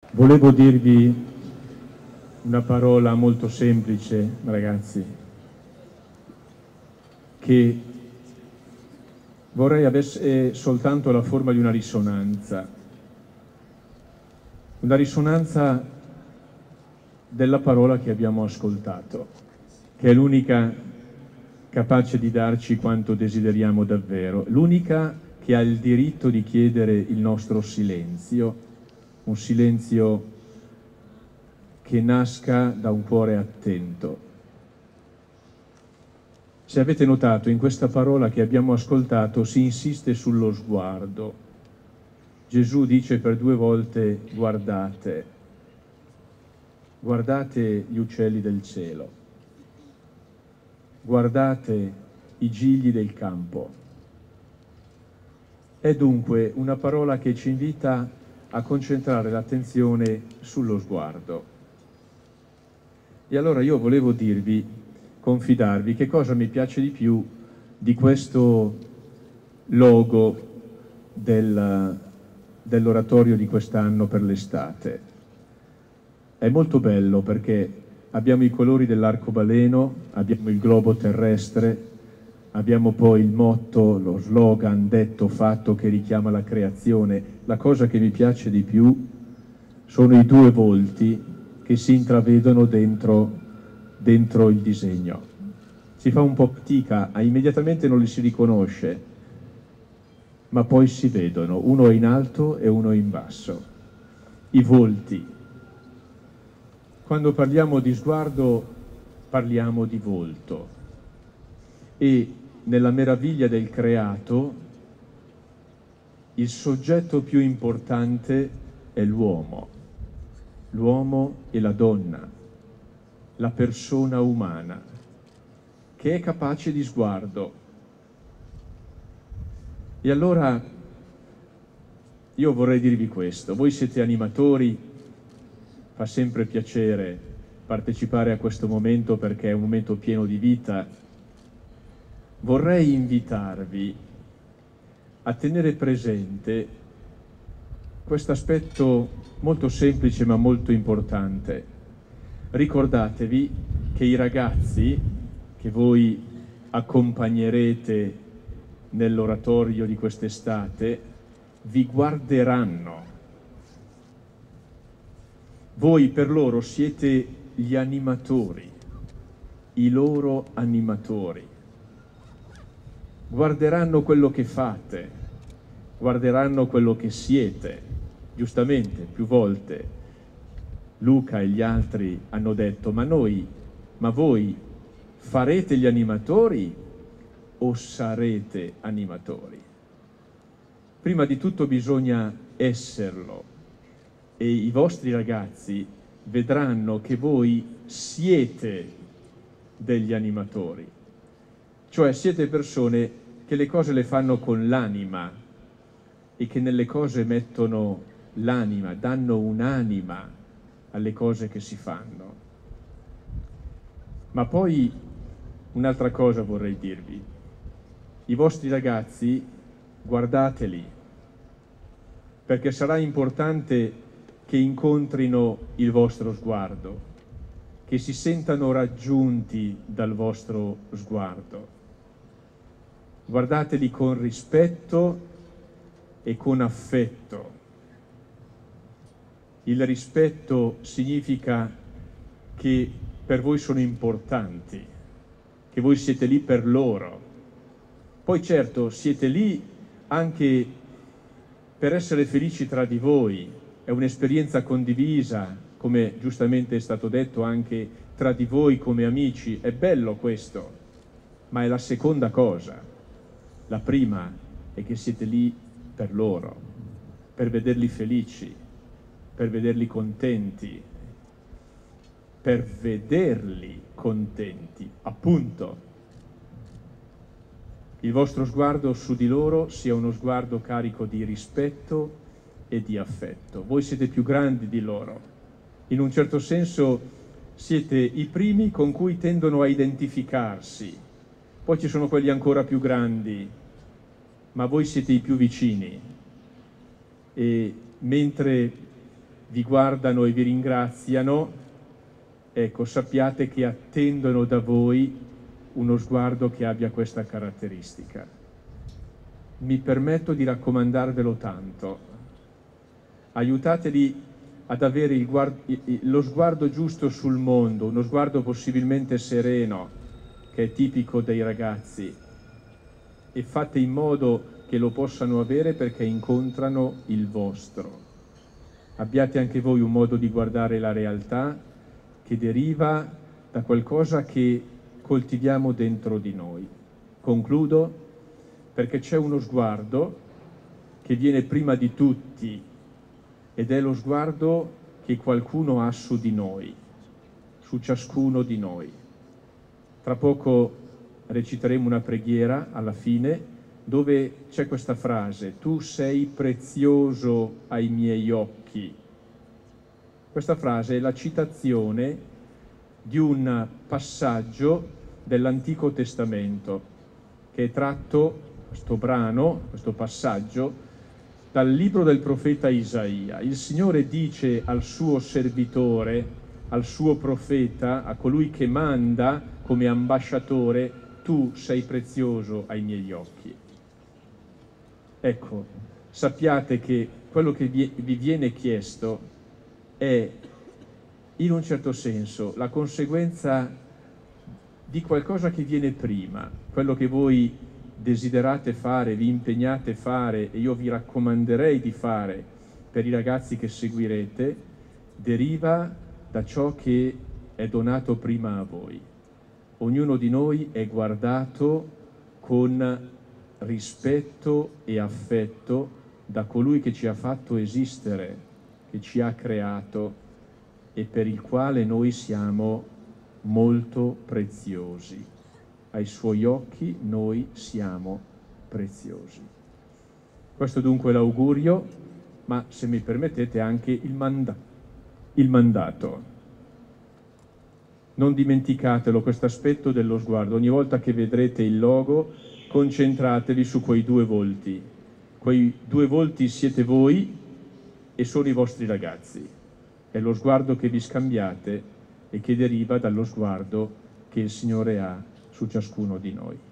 Volevo dirvi una parola molto semplice, ragazzi, che vorrei avesse soltanto la forma di una risonanza della parola che abbiamo ascoltato, che è l'unica capace di darci quanto desideriamo davvero, l'unica che ha il diritto di chiedere il nostro silenzio, un silenzio che nasca da un cuore attento. Se avete notato, in questa parola che abbiamo ascoltato si insiste sullo sguardo. Gesù dice per 2 volte guardate, guardate gli uccelli del cielo, guardate i gigli del campo. È dunque una parola che ci invita a concentrare l'attenzione sullo sguardo. E allora io volevo dirvi, confidarvi, che cosa mi piace di più di questo logo dell'oratorio di quest'anno per l'estate. È molto bello perché abbiamo i colori dell'arcobaleno, abbiamo il globo terrestre, abbiamo poi il motto, lo slogan detto, fatto, che richiama la creazione. La cosa che mi piace di più sono i 2 volti che si intravedono dentro il disegno. Si fa un po' fatica, immediatamente non li si riconosce, ma poi si vedono, uno in alto e uno in basso. I volti. Quando parliamo di sguardo parliamo di volto, e nella meraviglia del creato il soggetto più importante è l'uomo e la donna, la persona umana, che è capace di sguardo. E allora io vorrei dirvi questo: voi siete animatori, fa sempre piacere partecipare a questo momento perché è un momento pieno di vita. Vorrei invitarvi a tenere presente questo aspetto molto semplice ma molto importante. Ricordatevi che i ragazzi che voi accompagnerete nell'oratorio di quest'estate vi guarderanno. Voi per loro siete gli animatori, i loro animatori. Guarderanno quello che fate, guarderanno quello che siete. Giustamente, più volte Luca e gli altri hanno detto: ma voi farete gli animatori o sarete animatori? Prima di tutto bisogna esserlo, e i vostri ragazzi vedranno che voi siete degli animatori, cioè siete persone che le cose le fanno con l'anima e che nelle cose mettono l'anima, danno un'anima alle cose che si fanno. Ma poi un'altra cosa vorrei dirvi: i vostri ragazzi guardateli, perché sarà importante che incontrino il vostro sguardo, che si sentano raggiunti dal vostro sguardo. Guardateli con rispetto e con affetto. Il rispetto significa che per voi sono importanti, che voi siete lì per loro. Poi certo siete lì anche per essere felici tra di voi, è un'esperienza condivisa, come giustamente è stato detto, anche tra di voi come amici. È bello questo, ma è la seconda cosa. La prima è che siete lì per loro, per vederli felici, per vederli contenti, appunto. Il vostro sguardo su di loro sia uno sguardo carico di rispetto e di affetto. Voi siete più grandi di loro. In un certo senso siete i primi con cui tendono a identificarsi. Poi ci sono quelli ancora più grandi, ma voi siete i più vicini. E mentre vi guardano e vi ringraziano, ecco, sappiate che attendono da voi uno sguardo che abbia questa caratteristica. Mi permetto di raccomandarvelo tanto. Aiutateli ad avere lo sguardo giusto sul mondo, uno sguardo possibilmente sereno, che è tipico dei ragazzi, e fate in modo che lo possano avere perché incontrano il vostro. Abbiate anche voi un modo di guardare la realtà che deriva da qualcosa che coltiviamo dentro di noi. Concludo perché c'è uno sguardo che viene prima di tutti ed è lo sguardo che qualcuno ha su di noi, su ciascuno di noi. Tra poco reciteremo una preghiera alla fine dove c'è questa frase: tu sei prezioso ai miei occhi. Questa frase è la citazione di un passaggio dell'Antico Testamento che è tratto, questo brano, questo passaggio, dal libro del profeta Isaia. Il Signore dice al suo servitore, al suo profeta, a colui che manda come ambasciatore: tu sei prezioso ai miei occhi. Ecco, sappiate che quello che vi viene chiesto è, in un certo senso, la conseguenza di qualcosa che viene prima, quello che voi desiderate fare, vi impegnate a fare, e io vi raccomanderei di fare per i ragazzi che seguirete, deriva da ciò che è donato prima a voi. Ognuno di noi è guardato con rispetto e affetto da colui che ci ha fatto esistere, che ci ha creato e per il quale noi siamo molto preziosi. Ai suoi occhi noi siamo preziosi. Questo dunque è l'augurio, ma se mi permettete anche il mandato. Non dimenticatelo questo aspetto dello sguardo. Ogni volta che vedrete il logo, concentratevi su quei due volti. Quei due volti siete voi e sono i vostri ragazzi. È lo sguardo che vi scambiate e che deriva dallo sguardo che il Signore ha su ciascuno di noi.